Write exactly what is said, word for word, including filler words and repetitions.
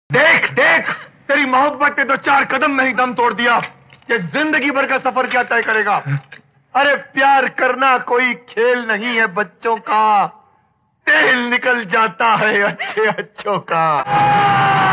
देख देख, तेरी मोहब्बत ने तो चार कदम में ही दम तोड़ दिया। ये जिंदगी भर का सफर क्या तय करेगा? अरे प्यार करना कोई खेल नहीं है बच्चों का, तेल निकल जाता है अच्छे अच्छों का।